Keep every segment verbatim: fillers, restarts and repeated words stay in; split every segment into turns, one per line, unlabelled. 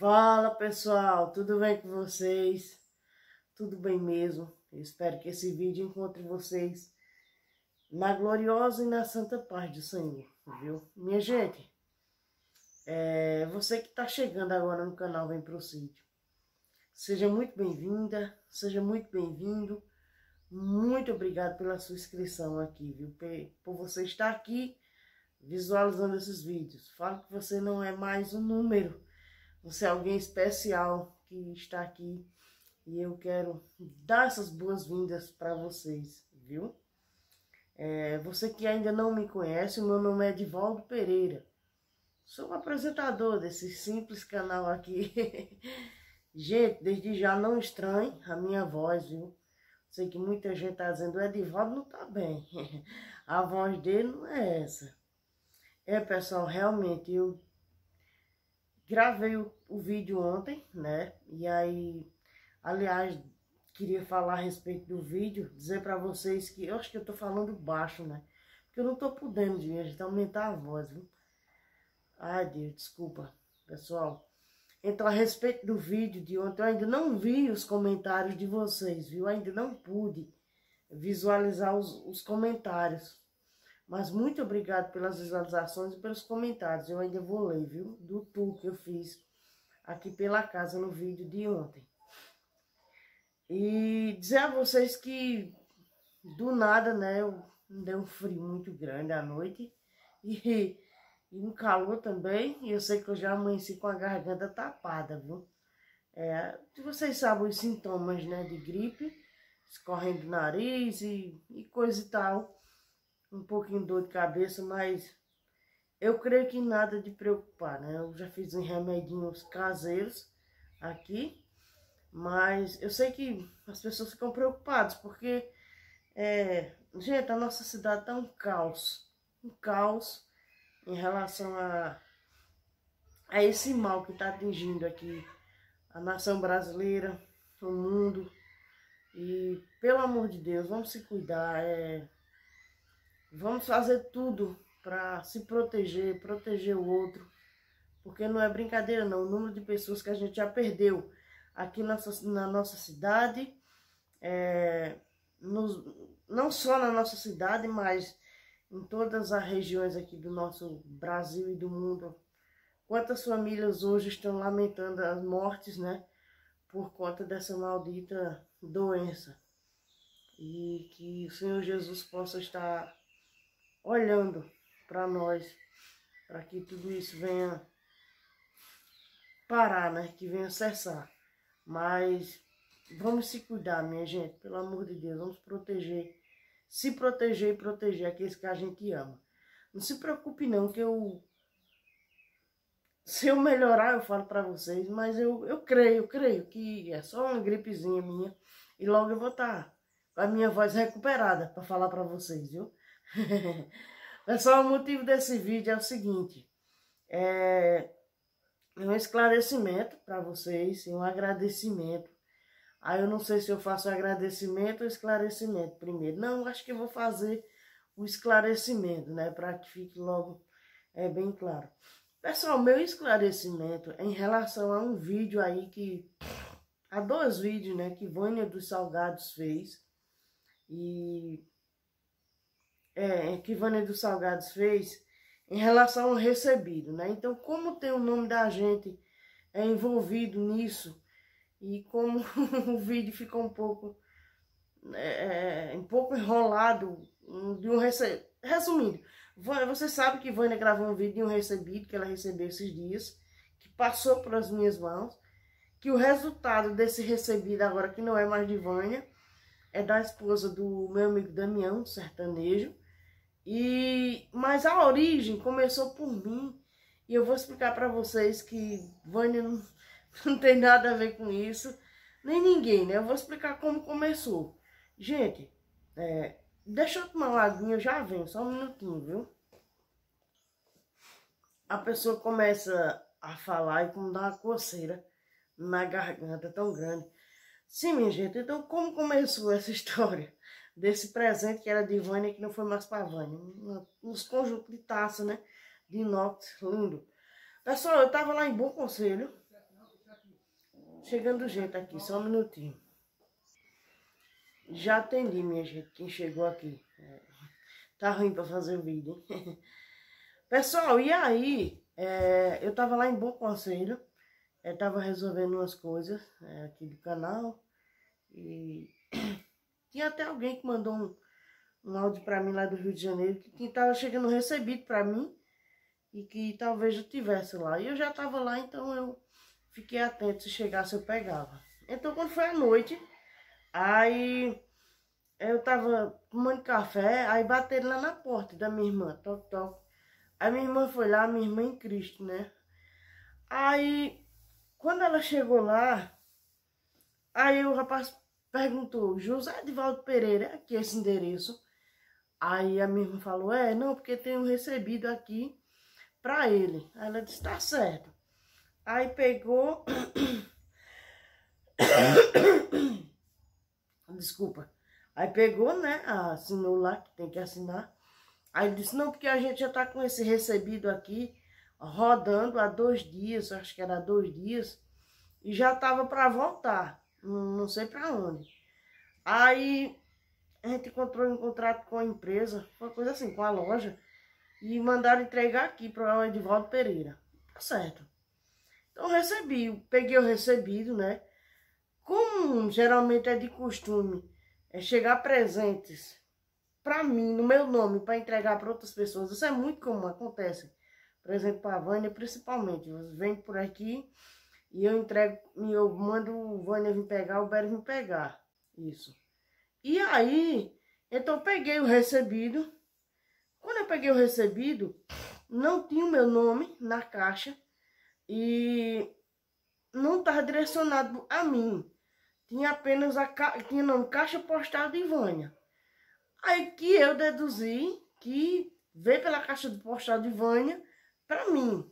Fala pessoal, tudo bem com vocês? Tudo bem mesmo? Eu espero que esse vídeo encontre vocês na gloriosa e na santa paz do Senhor, viu? Minha gente, é, você que está chegando agora no canal Vem Pro Sítio, seja muito bem-vinda, seja muito bem-vindo. Muito obrigado pela sua inscrição aqui, viu? Por você estar aqui visualizando esses vídeos. Falo que você não é mais um número, você é alguém especial que está aqui e eu quero dar essas boas-vindas para vocês, viu? É, você que ainda não me conhece, o meu nome é Edivaldo Pereira. Sou o apresentador desse simples canal aqui. Gente, desde já não estranhe a minha voz, viu? Sei que muita gente está dizendo, o Edivaldo não está bem. A voz dele não é essa. É, pessoal, realmente, eu gravei o, o vídeo ontem, né? E aí, aliás, queria falar a respeito do vídeo, dizer para vocês que eu acho que eu tô falando baixo, né? Porque eu não tô podendo, gente, aumentar a voz, viu? Ai, Deus, desculpa, pessoal. Então, a respeito do vídeo de ontem, eu ainda não vi os comentários de vocês, viu? Eu ainda não pude visualizar os, os comentários. Mas muito obrigado pelas visualizações e pelos comentários. Eu ainda vou ler, viu? Do tour que eu fiz aqui pela casa no vídeo de ontem. E dizer a vocês que do nada, né? Eu, deu um frio muito grande à noite. E... E um calor também, e eu sei que eu já amanheci com a garganta tapada, viu? É, vocês sabem os sintomas, né, de gripe, escorrendo do nariz e, e coisa e tal. Um pouquinho de dor de cabeça, mas eu creio que nada de preocupar, né? Eu já fiz uns remedinhos caseiros aqui, mas eu sei que as pessoas ficam preocupadas, porque, é, gente, a nossa cidade tá um caos, um caos, em relação a, a esse mal que está atingindo aqui a nação brasileira, o mundo. E, pelo amor de Deus, vamos se cuidar, é, vamos fazer tudo para se proteger, proteger o outro, porque não é brincadeira não, o número de pessoas que a gente já perdeu aqui na, na nossa cidade, é, nos, não só na nossa cidade, mas em todas as regiões aqui do nosso Brasil e do mundo. Quantas famílias hoje estão lamentando as mortes, né? Por conta dessa maldita doença. E que o Senhor Jesus possa estar olhando para nós, para que tudo isso venha parar, né? Que venha cessar. Mas vamos se cuidar, minha gente, pelo amor de Deus, vamos proteger. Se proteger e proteger aqueles que a gente ama. Não se preocupe não, que eu... Se eu melhorar, eu falo para vocês, mas eu, eu creio, eu creio que é só uma gripezinha minha. E logo eu vou estar com a minha voz recuperada para falar para vocês, viu? Pessoal, o motivo desse vídeo é o seguinte. É um esclarecimento para vocês, um agradecimento. Aí eu não sei se eu faço agradecimento ou esclarecimento primeiro. Não, acho que eu vou fazer o esclarecimento, né? Para que fique logo é, bem claro. Pessoal, meu esclarecimento é em relação a um vídeo aí que... Há dois vídeos, né? Que Vânia dos Salgados fez. E... É, que Vânia dos Salgados fez em relação ao recebido, né? Então, como tem o nome da gente é, envolvido nisso... E como o vídeo ficou um pouco, é, um pouco enrolado, de um rece... resumindo, você sabe que Vânia gravou um vídeo de um recebido que ela recebeu esses dias, que passou pelas minhas mãos, que o resultado desse recebido agora, que não é mais de Vânia, é da esposa do meu amigo Damião, sertanejo, e... mas a origem começou por mim, e eu vou explicar para vocês que Vânia não... Não tem nada a ver com isso, nem ninguém, né? Eu vou explicar como começou. Gente, é, deixa eu tomar uma aguinha, eu já venho, só um minutinho, viu? A pessoa começa a falar e como dá uma coceira na garganta tão grande. Sim, minha gente, então como começou essa história desse presente que era de Vânia, que não foi mais para Vânia? Uns conjuntos de taça, né? De inox, lindo. Pessoal, eu tava lá em Bom Conselho. Chegando gente aqui, só um minutinho. Já atendi, minha gente, quem chegou aqui. É, tá ruim pra fazer o vídeo, hein? Pessoal, e aí, é, eu tava lá em Bom Conselho, eu tava resolvendo umas coisas é, aqui do canal, e tinha até alguém que mandou um, um áudio pra mim lá do Rio de Janeiro, que tava chegando recebido pra mim, e que talvez eu tivesse lá. E eu já tava lá, então eu fiquei atento, se chegasse eu pegava. Então quando foi à noite, aí eu tava tomando café, aí bateram lá na porta da minha irmã, toque, toque. Aí minha irmã foi lá, minha irmã em Cristo, né? Aí, quando ela chegou lá, aí o rapaz perguntou, José Edivaldo Pereira, é aqui esse endereço? Aí a minha irmã falou, é, não, porque tem um recebido aqui pra ele. Aí ela disse, tá certo. Aí pegou... Desculpa. Aí pegou, né, assinou lá, que tem que assinar. Aí ele disse, não, porque a gente já tá com esse recebido aqui, rodando há dois dias, acho que era dois dias, e já tava para voltar, não, não sei para onde. Aí a gente encontrou um contrato com a empresa, uma coisa assim, com a loja, e mandaram entregar aqui para o Edivaldo Pereira. Tá certo. Então eu recebi, peguei o recebido, né? Como geralmente é de costume, é chegar presentes para mim, no meu nome, para entregar para outras pessoas. Isso é muito comum, acontece. Por exemplo, para a Vânia, principalmente. Vem por aqui e eu entrego, e eu mando o Vânia vir pegar, o Bério vir pegar. Isso. E aí, então eu peguei o recebido. Quando eu peguei o recebido, não tinha o meu nome na caixa e não estava direcionado a mim. Tinha apenas a ca... tinha nome Caixa Postal de Vânia. Aí que eu deduzi que veio pela caixa de postal de Vânia para mim.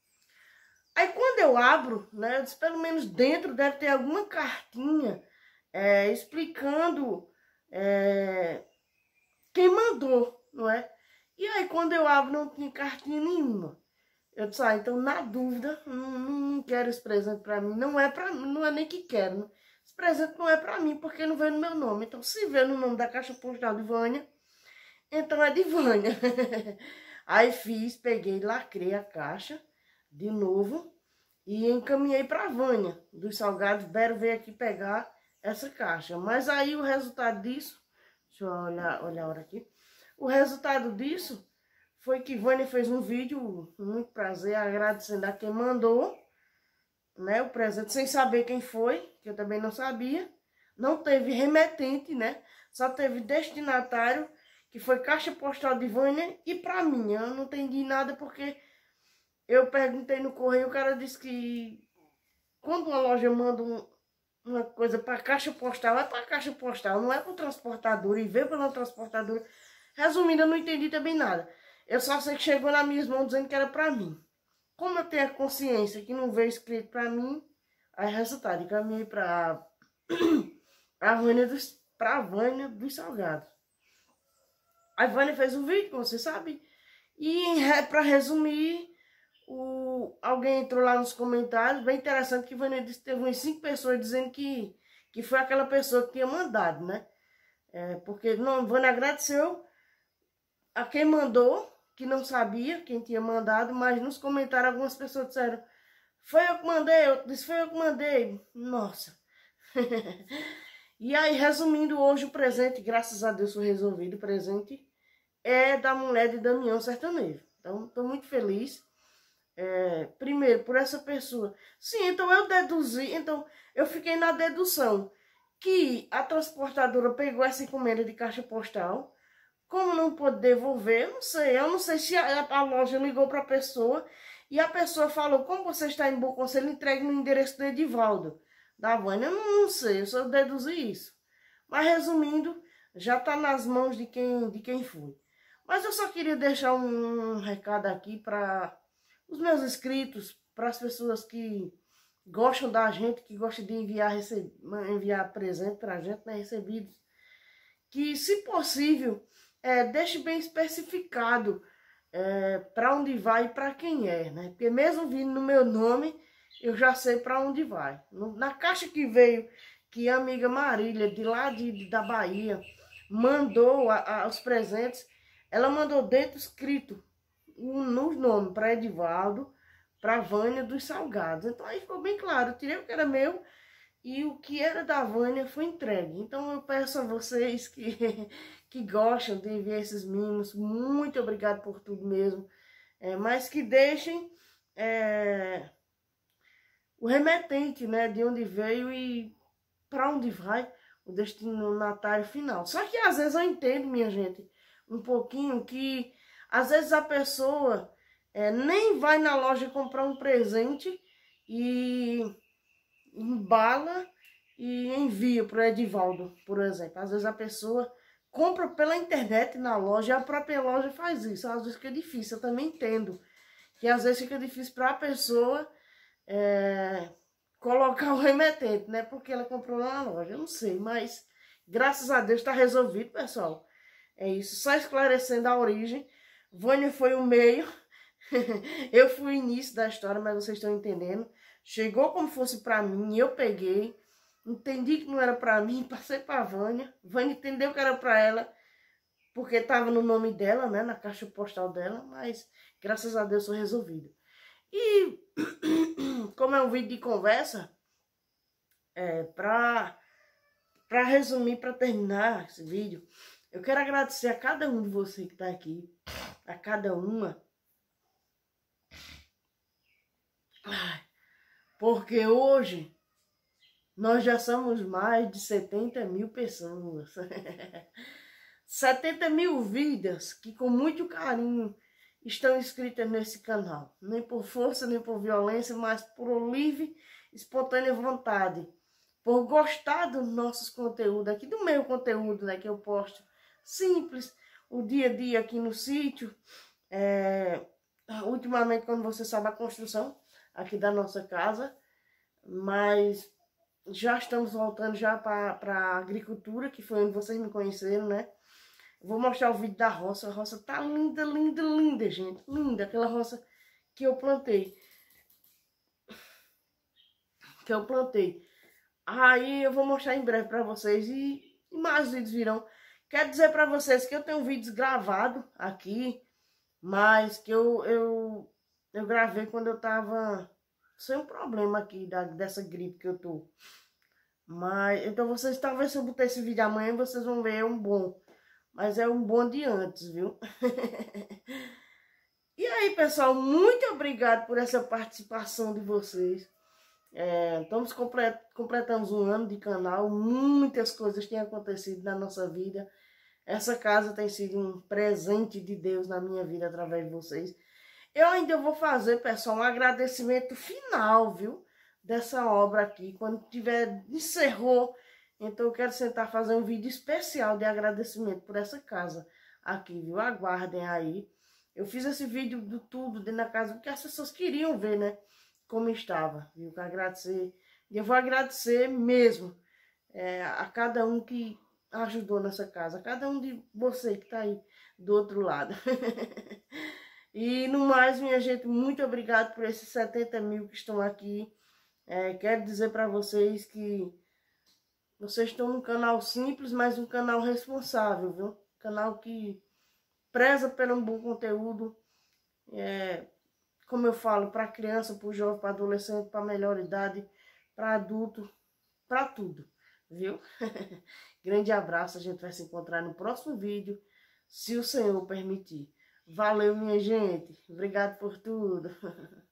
Aí quando eu abro, né, eu disse, pelo menos dentro deve ter alguma cartinha é, explicando é, quem mandou, não é? E aí quando eu abro não tinha cartinha nenhuma. Eu disse, ah, então na dúvida, não, não quero esse presente para mim, não é para mim, não é nem que quero, né? Esse presente não é para mim, porque não veio no meu nome. Então, se veio no nome da caixa postal de Vânia, então é de Vânia. Aí fiz, peguei, lacrei a caixa de novo e encaminhei para a Vânia dos salgados. Bero veio aqui pegar essa caixa. Mas aí o resultado disso, deixa eu olhar, olhar a hora aqui. O resultado disso foi que Vânia fez um vídeo, muito prazer, agradecendo a quem mandou, né, o presente, sem saber quem foi, que eu também não sabia. Não teve remetente, né? Só teve destinatário, que foi Caixa Postal de Vânia, e pra mim. Eu não entendi nada porque eu perguntei no correio, o cara disse que quando uma loja manda um, uma coisa pra Caixa Postal, é pra Caixa Postal, não é pro transportador, e veio pela transportadora. Resumindo, eu não entendi também nada. Eu só sei que chegou nas minhas mãos dizendo que era pra mim. Como eu tenho a consciência que não veio escrito para mim, aí resultado, encaminhei para a Vânia dos, pra Vânia dos Salgados. A Vânia fez um vídeo, como você sabe, e para resumir, o, alguém entrou lá nos comentários, bem interessante, que a Vânia disse que teve umas cinco pessoas dizendo que, que foi aquela pessoa que tinha mandado, né? É, porque não, a Vânia agradeceu a quem mandou, que não sabia quem tinha mandado, mas nos comentários algumas pessoas disseram, foi eu que mandei, eu disse, foi eu que mandei. Nossa. E aí, resumindo, hoje o presente, graças a Deus foi resolvido, o presente é da mulher de Damião Sertanejo. Então, estou muito feliz. É, primeiro, por essa pessoa. Sim, então eu deduzi, então eu fiquei na dedução que a transportadora pegou essa encomenda de caixa postal. Como não pôde devolver, eu não sei. Eu não sei se a, a loja ligou para a pessoa e a pessoa falou, como você está em Bom Conselho, entregue no endereço do Edivaldo, da Vânia. Eu não, não sei, eu só deduzi isso. Mas resumindo, já está nas mãos de quem, de quem foi. Mas eu só queria deixar um, um recado aqui para os meus inscritos, para as pessoas que gostam da gente, que gostam de enviar, enviar presente para a gente, né, recebidos. Que, se possível, É, deixe bem especificado é, para onde vai e para quem é, né? Porque mesmo vindo no meu nome, eu já sei para onde vai. Na caixa que veio, que a amiga Marília, de lá de, de da Bahia, mandou a, a, os presentes, ela mandou dentro escrito um, no nome para Edivaldo, para Vânia dos Salgados. Então aí ficou bem claro, eu tirei o que era meu e o que era da Vânia foi entregue. Então eu peço a vocês que, que gostam de ver esses mimos, muito obrigado por tudo mesmo, é, mas que deixem é, o remetente, né, de onde veio e para onde vai o destinatário final. Só que às vezes eu entendo, minha gente, um pouquinho que às vezes a pessoa é, nem vai na loja comprar um presente e embala e envia para o Edivaldo, por exemplo. Às vezes a pessoa compra pela internet na loja e a própria loja faz isso. Às vezes fica difícil, eu também entendo que às vezes fica difícil para a pessoa é, colocar o remetente, né? Porque ela comprou lá na loja, eu não sei, mas graças a Deus está resolvido, pessoal. É isso, só esclarecendo a origem. Vânia foi o meio, eu fui o início da história, mas vocês estão entendendo. Chegou como fosse para mim, eu peguei, entendi que não era para mim, passei para Vânia. Vânia entendeu que era para ela, porque estava no nome dela, né, na caixa postal dela, mas graças a Deus foi resolvido. E como é um vídeo de conversa, é, para para resumir, para terminar esse vídeo, eu quero agradecer a cada um de vocês que está aqui, a cada uma, porque hoje nós já somos mais de setenta mil pessoas, setenta mil vidas que com muito carinho estão inscritas nesse canal, nem por força, nem por violência, mas por livre, espontânea vontade, por gostar dos nossos conteúdos aqui, do meu conteúdo, né, que eu posto, simples, o dia a dia aqui no sítio, é, ultimamente quando você sabe a construção aqui da nossa casa, mas já estamos voltando já para a agricultura, que foi onde vocês me conheceram, né? Vou mostrar o vídeo da roça. A roça tá linda, linda, linda, gente. Linda. Aquela roça que eu plantei. Que eu plantei. Aí eu vou mostrar em breve para vocês. E, e mais vídeos virão. Quero dizer para vocês que eu tenho vídeos gravados aqui. Mas que eu, eu, eu gravei quando eu tava sem um problema aqui da, dessa gripe que eu tô. Mas, então vocês, talvez se eu botar esse vídeo amanhã, vocês vão ver, é um bom. Mas é um bom de antes, viu? E aí, pessoal, muito obrigado por essa participação de vocês. É, estamos complet, completamos um ano de canal. Muitas coisas têm acontecido na nossa vida. Essa casa tem sido um presente de Deus na minha vida através de vocês. Eu ainda vou fazer, pessoal, um agradecimento final, viu? Dessa obra aqui. Quando tiver, encerrou... Então eu quero sentar fazer um vídeo especial de agradecimento por essa casa aqui, viu? Aguardem aí. Eu fiz esse vídeo do tudo dentro da casa porque as pessoas queriam ver, né? Como estava, viu? Quero agradecer. E eu vou agradecer mesmo é, a cada um que ajudou nessa casa. A cada um de vocês que tá aí do outro lado. E no mais, minha gente, muito obrigado por esses setenta mil que estão aqui. É, quero dizer para vocês que vocês estão num canal simples, mas um canal responsável, viu? Canal que preza pelo um bom conteúdo, é, como eu falo, para criança, para jovem, para adolescente, para melhor idade, para adulto, para tudo, viu? Grande abraço, a gente vai se encontrar no próximo vídeo, se o Senhor permitir. Valeu, minha gente. Obrigado por tudo.